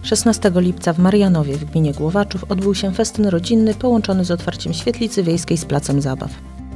16 lipca w Marianowie w gminie Głowaczów odbył się festyn rodzinny połączony z otwarciem świetlicy wiejskiej z placem zabaw.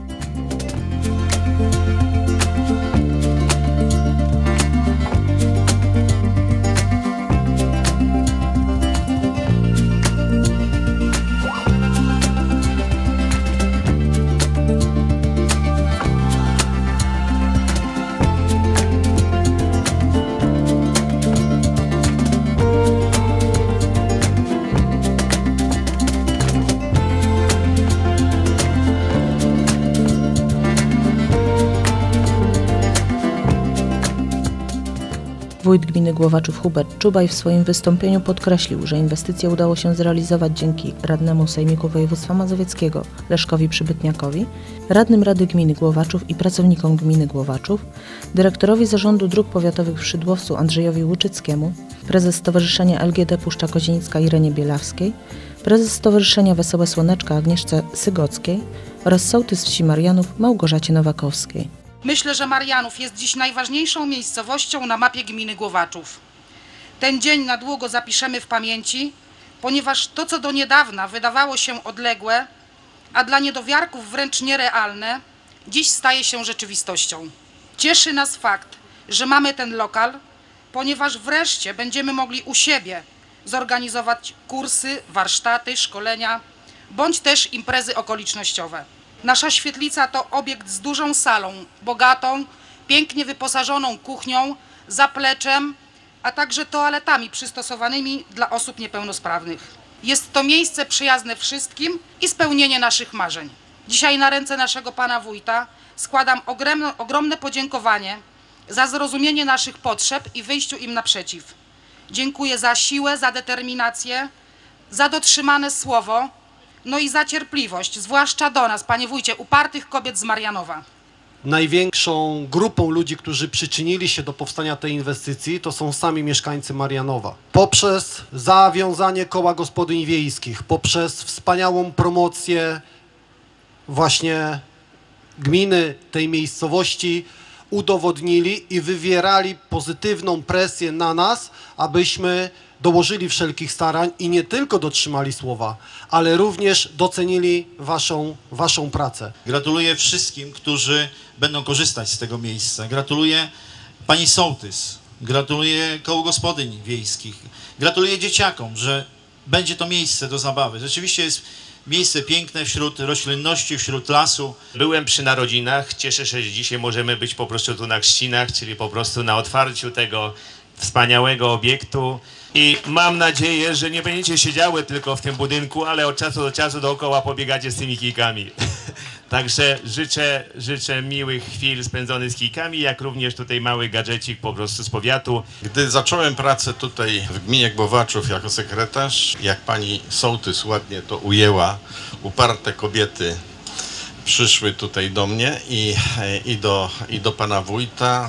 Wójt gminy Głowaczów Hubert Czubaj w swoim wystąpieniu podkreślił, że inwestycję udało się zrealizować dzięki radnemu Sejmiku Województwa Mazowieckiego Leszkowi Przybytniakowi, radnym Rady Gminy Głowaczów i pracownikom gminy Głowaczów, dyrektorowi Zarządu Dróg Powiatowych w Szydłowcu Andrzejowi Łuczyckiemu, prezes Stowarzyszenia LGD Puszcza Kozienicka Irenie Bielawskiej, prezes Stowarzyszenia Wesołe Słoneczka Agnieszce Sygockiej oraz sołtys wsi Marianów Małgorzacie Nowakowskiej. Myślę, że Marianów jest dziś najważniejszą miejscowością na mapie gminy Głowaczów. Ten dzień na długo zapiszemy w pamięci, ponieważ to, co do niedawna wydawało się odległe, a dla niedowiarków wręcz nierealne, dziś staje się rzeczywistością. Cieszy nas fakt, że mamy ten lokal, ponieważ wreszcie będziemy mogli u siebie zorganizować kursy, warsztaty, szkolenia, bądź też imprezy okolicznościowe. Nasza świetlica to obiekt z dużą salą, bogatą, pięknie wyposażoną kuchnią, zapleczem, a także toaletami przystosowanymi dla osób niepełnosprawnych. Jest to miejsce przyjazne wszystkim i spełnienie naszych marzeń. Dzisiaj na ręce naszego pana wójta składam ogromne podziękowanie za zrozumienie naszych potrzeb i wyjściu im naprzeciw. Dziękuję za siłę, za determinację, za dotrzymane słowo, no i za cierpliwość, zwłaszcza do nas, panie wójcie, upartych kobiet z Marianowa. Największą grupą ludzi, którzy przyczynili się do powstania tej inwestycji, to są sami mieszkańcy Marianowa. Poprzez zawiązanie koła gospodyń wiejskich, poprzez wspaniałą promocję właśnie gminy, tej miejscowości, udowodnili i wywierali pozytywną presję na nas, abyśmy dołożyli wszelkich starań i nie tylko dotrzymali słowa, ale również docenili waszą pracę. Gratuluję wszystkim, którzy będą korzystać z tego miejsca. Gratuluję pani sołtys, gratuluję kołu gospodyń wiejskich, gratuluję dzieciakom, że będzie to miejsce do zabawy. Rzeczywiście jest miejsce piękne wśród roślinności, wśród lasu. Byłem przy narodzinach, cieszę się, że dzisiaj możemy być po prostu tu na chrzcinach, czyli po prostu na otwarciu tego wspaniałego obiektu. I mam nadzieję, że nie będziecie siedziały tylko w tym budynku, ale od czasu do czasu dookoła pobiegacie z tymi kijkami. Także życzę miłych chwil spędzonych z kijkami, jak również tutaj mały gadżecik po prostu z powiatu. Gdy zacząłem pracę tutaj w gminie Głowaczów jako sekretarz, jak pani sołtys ładnie to ujęła, uparte kobiety przyszły tutaj do mnie i do pana wójta.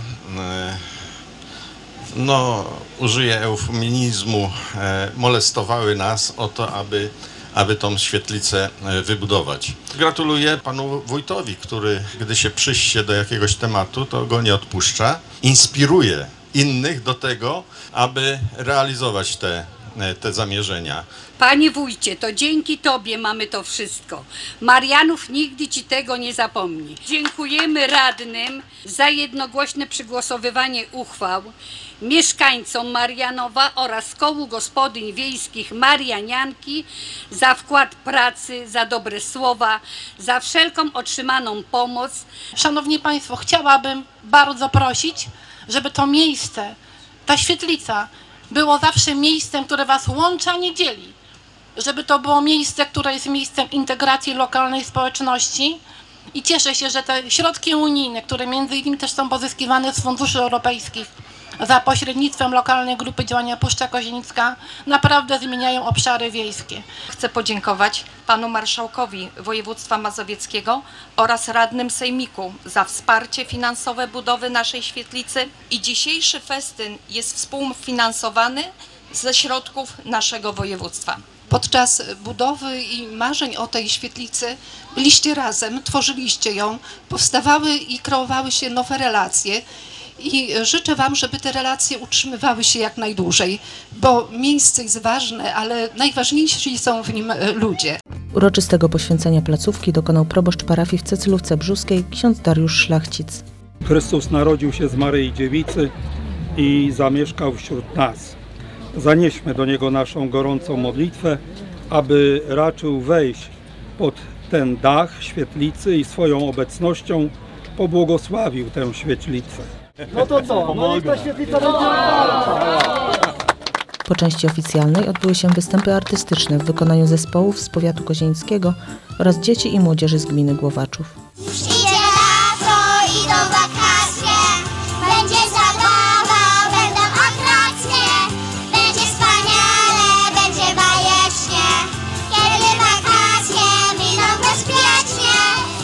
No, użyję eufemizmu, molestowały nas o to, aby tą świetlicę wybudować. Gratuluję panu wójtowi, który gdy się przyjdzie do jakiegoś tematu, to go nie odpuszcza. Inspiruje innych do tego, aby realizować te zamierzenia. Panie wójcie, to dzięki tobie mamy to wszystko. Marianów nigdy ci tego nie zapomni. Dziękujemy radnym za jednogłośne przegłosowywanie uchwał, mieszkańcom Marianowa oraz kołu gospodyń wiejskich Marianianki za wkład pracy, za dobre słowa, za wszelką otrzymaną pomoc. Szanowni Państwo, chciałabym bardzo prosić, żeby to miejsce, ta świetlica było zawsze miejscem, które Was łączy, a nie dzieli. Żeby to było miejsce, które jest miejscem integracji lokalnej społeczności i cieszę się, że te środki unijne, które między innymi też są pozyskiwane z funduszy europejskich za pośrednictwem lokalnej grupy działania Puszcza Kozienicka, naprawdę zmieniają obszary wiejskie. Chcę podziękować panu marszałkowi województwa mazowieckiego oraz radnym sejmiku za wsparcie finansowe budowy naszej świetlicy i dzisiejszy festyn jest współfinansowany ze środków naszego województwa. Podczas budowy i marzeń o tej świetlicy byliście razem, tworzyliście ją, powstawały i kreowały się nowe relacje i życzę Wam, żeby te relacje utrzymywały się jak najdłużej, bo miejsce jest ważne, ale najważniejsi są w nim ludzie. Uroczystego poświęcenia placówki dokonał proboszcz parafii w Cecylówce Brzuskiej ksiądz Dariusz Szlachcic. Chrystus narodził się z Maryi Dziewicy i zamieszkał wśród nas. Zanieśmy do Niego naszą gorącą modlitwę, aby raczył wejść pod ten dach świetlicy i swoją obecnością pobłogosławił tę świetlicę. No to co? No niech ta świetlica będzie otwarta. Po części oficjalnej odbyły się występy artystyczne w wykonaniu zespołów z powiatu kozieńskiego oraz dzieci i młodzieży z gminy Głowaczów. Już idzie lato, idą wakacje, będzie zabawa, będą atrakcje, będzie wspaniale, będzie bajecznie, kiedy wakacje miną bezpiecznie.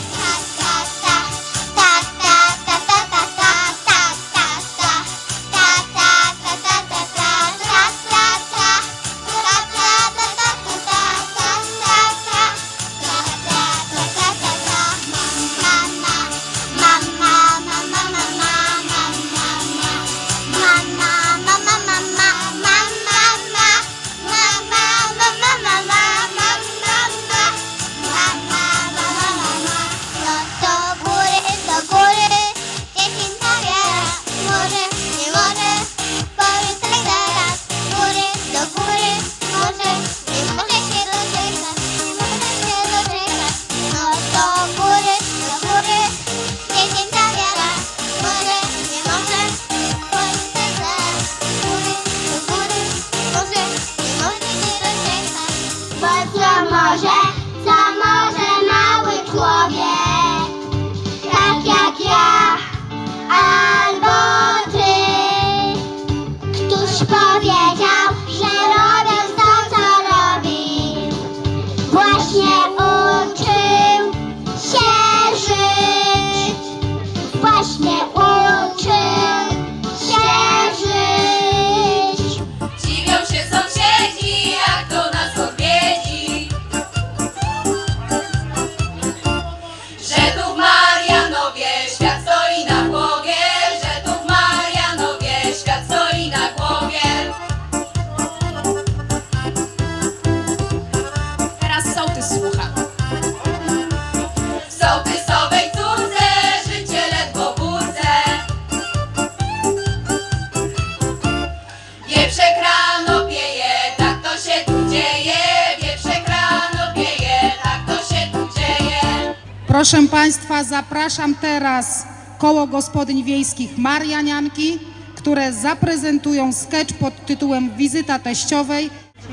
Proszę Państwa, zapraszam teraz Koło Gospodyń Wiejskich Marianianki, które zaprezentują sketch pod tytułem Wizyta teściowej.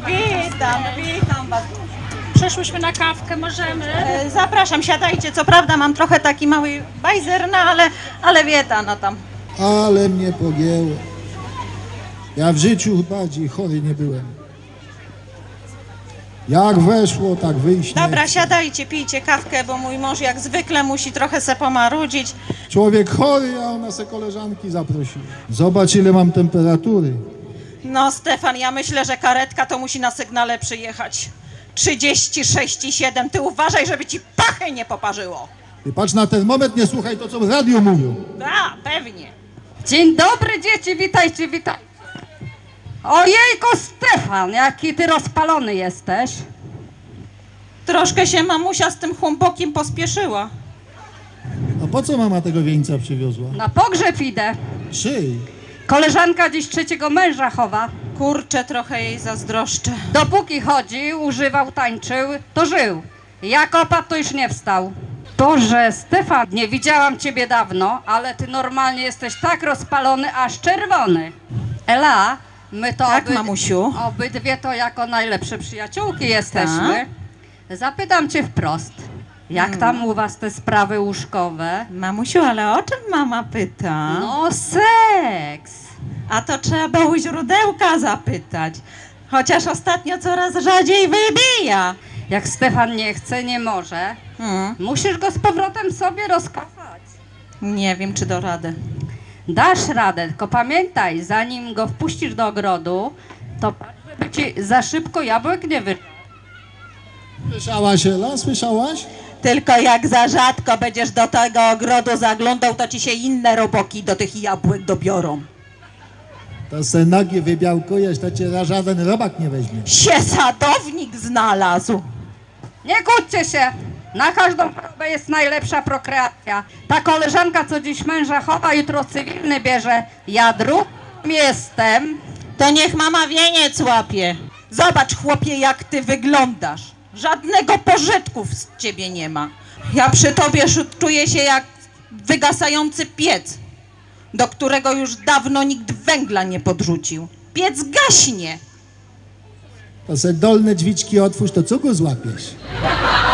Witam Was. Przeszłyśmy na kawkę, możemy? Zapraszam, siadajcie. Co prawda mam trochę taki mały bajzer, no ale wieta, no tam. Ale mnie pogięło. Ja w życiu bardziej chory nie byłem. Jak weszło, tak wyjść nie Dobra, chce. siadajcie, pijcie kawkę, bo mój mąż jak zwykle musi trochę se pomarudzić. Człowiek chory, a ona se koleżanki zaprosiła. Zobacz, ile mam temperatury. No Stefan, ja myślę, że karetka to musi na sygnale przyjechać. 36,7. Ty uważaj, żeby ci pachy nie poparzyło. Ty patrz na termometr, nie słuchaj to, co w radiu mówią. A, pewnie. Dzień dobry dzieci, witajcie, witajcie. Ojejku Stefan, jaki ty rozpalony jesteś. Troszkę się mamusia z tym chłopokiem pospieszyła. A po co mama tego wieńca przywiozła? Na pogrzeb idę. Czyj? Koleżanka dziś trzeciego męża chowa. Kurczę, trochę jej zazdroszczę. Dopóki chodził, używał, tańczył, to żył. Jak opadł, to już nie wstał. Boże, Stefan, nie widziałam ciebie dawno, ale ty normalnie jesteś tak rozpalony, aż czerwony. Ela, my to tak, mamusiu? Obydwie to jako najlepsze przyjaciółki jesteśmy. Zapytam cię wprost. Jak tam u was te sprawy łóżkowe? Mamusiu, ale o czym mama pyta? No seks. A to trzeba było źródełka zapytać. Chociaż ostatnio coraz rzadziej wybija. Jak Stefan nie chce, nie może, musisz go z powrotem sobie rozkazać. Nie wiem, czy do rady. Dasz radę, tylko pamiętaj, zanim go wpuścisz do ogrodu, to żeby ci za szybko jabłek nie wyszło. Słyszałaś, Ela? Słyszałaś? Tylko jak za rzadko będziesz do tego ogrodu zaglądał, to ci się inne roboki do tych jabłek dobiorą. To se nogi wybiałkujesz, to cię żaden robak nie weźmie. Się sadownik znalazł. Nie kłóćcie się. Na każdą chorobę jest najlepsza prokreacja. Ta koleżanka, co dziś męża chowa, jutro cywilny bierze. Ja drugim jestem. To niech mama wieniec łapie. Zobacz, chłopie, jak ty wyglądasz. Żadnego pożytku z ciebie nie ma. Ja przy tobie czuję się jak wygasający piec, do którego już dawno nikt węgla nie podrzucił. Piec gaśnie. To se dolne drzwiczki otwórz, to co go złapiesz?